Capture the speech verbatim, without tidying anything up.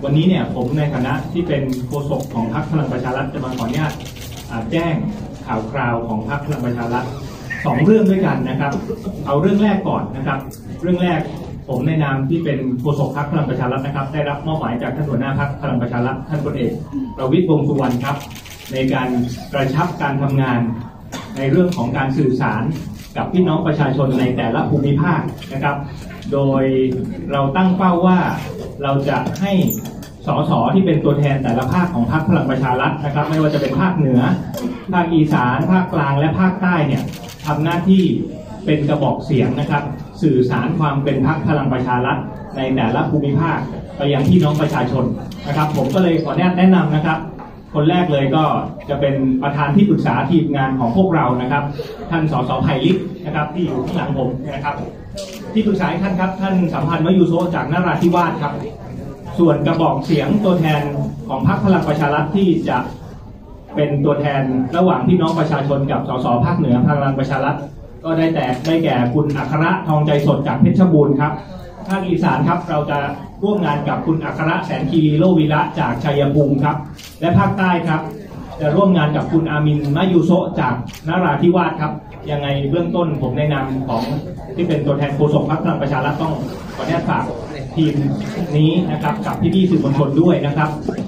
วันนี้เนี่ยผมในฐานะที่เป็นโฆษกของพรรคพลังประชารัฐจะมาขออนุญาตแจ้งข่าวคราวของพรรคพลังประชารัฐสองเรื่องด้วยกันนะครับเอาเรื่องแรกก่อนนะครับเรื่องแรกผมในนามที่เป็นโฆษกพรรคพลังประชารัฐนะครับได้รับมอบหมายจากท่านหัวหน้าพรรคพลังประชารัฐท่านพลเอกประวิตร วงษ์สุวรรณครับในการกระชับการทำงานในเรื่องของการสื่อสารกับพี่น้องประชาชนในแต่ละภูมิภาคนะครับโดยเราตั้งเป้าว่าเราจะให้สสที่เป็นตัวแทนแต่ละภาคของพรรคพลังประชารัฐนะครับไม่ว่าจะเป็นภาคเหนือภาคอีสานภาคกลางและภาคใต้เนี่ยทำหน้าที่เป็นกระบอกเสียงนะครับสื่อสารความเป็นพรรคพลังประชารัฐในแต่ละภูมิภาคไปยังพี่น้องประชาชนนะครับผมก็เลยขออนุญาตแนะนำนะครับคนแรกเลยก็จะเป็นประธานที่ปรึกษาทีมงานของพวกเรานะครับท่านสสไผ่ลิกนะครับที่อยู่ข้างหลังผมนะครับที่ปรึกษาท่านครับท่านสัมพันธ์มยุโสจากนราธิวาสครับส่วนกระบอกเสียงตัวแทนของพรรคพลังประชารัฐที่จะเป็นตัวแทนระหว่างพี่น้องประชาชนกับสสภาคเหนือพลังประชารัฐก็ได้แต่ได้แก่คุณอัครทองใจสดจากเพชรบูรณ์ครับภาคอีสานครับเราจะร่วมงานกับคุณอัครแสนคีรีโลวิระจากชัยภูมิครับและภาคใต้ครับจะร่วมงานกับคุณอามินมะยูโซจากนราธิวาสครับยังไงเบื้องต้นผมในนามของที่เป็นตัวแทนโฆษกพรรคพลังประชารัฐต้องขออนุญาตฝากทีมนี้นะครับกับพี่ๆสื่อมวลชนด้วยนะครับ